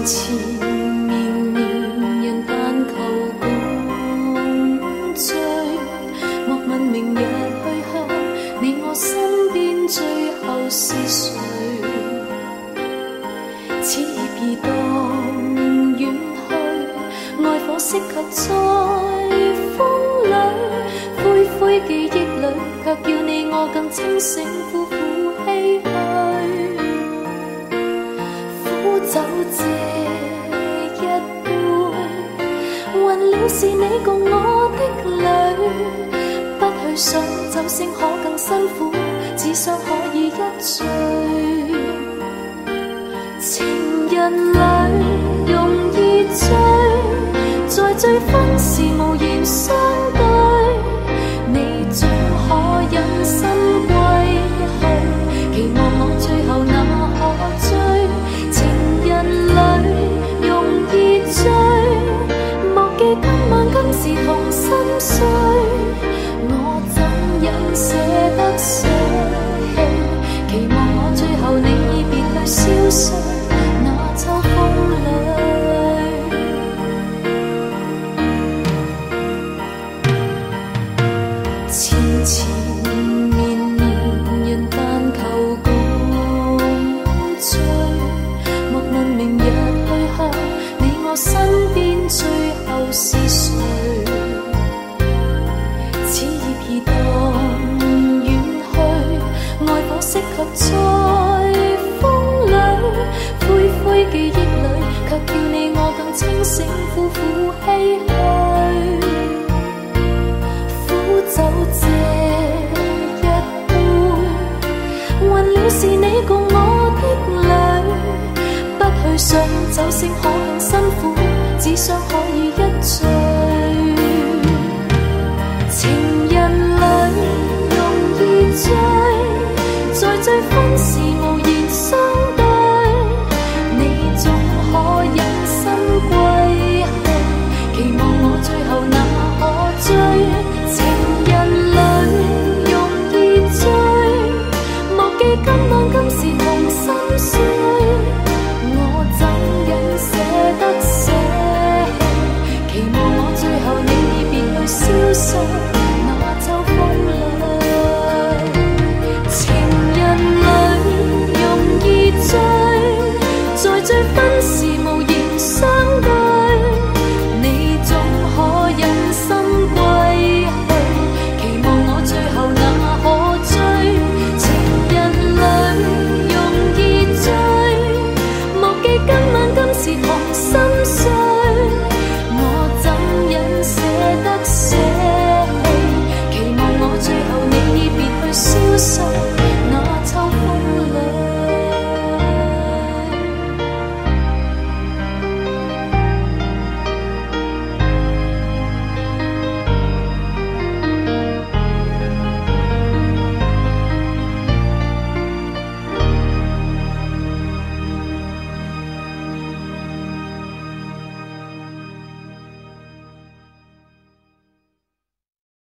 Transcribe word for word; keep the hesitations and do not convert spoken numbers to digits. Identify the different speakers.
Speaker 1: 缠绵绵，人但求共醉。莫问明日去向，你我身边最后是谁？此业已当远去，爱火熄却在风里，灰灰记忆里，却叫你我更清醒，苦苦唏嘘。苦酒这一杯，混了是你共我的泪，不去想酒醒可更辛苦，只想可以一醉。情人里容易醉，在醉分时无言相對，你總可忍心歸去，期望我最後那可追。情人裏容易醉，莫記今晚今時同心碎，我怎忍捨得捨棄，期望我最後你已別去消逝那秋風裏。纏纏綿綿，人但求共醉，莫問明日去向，你我身邊最後是誰？此業已當遠去，愛火熄卻在風裏，灰灰記憶裏，卻叫你我更清醒，苦苦唏噓。苦酒這一杯，混了是你共我的淚，不去想酒醒可更辛苦，只想可以一醉。情人裏容易醉，在醉分時無言相對，你總可忍心歸去，期望我最後那可追。情人裏容易醉，莫記今晚今時同心碎，我怎忍捨得捨棄，期望我最後你已別去消逝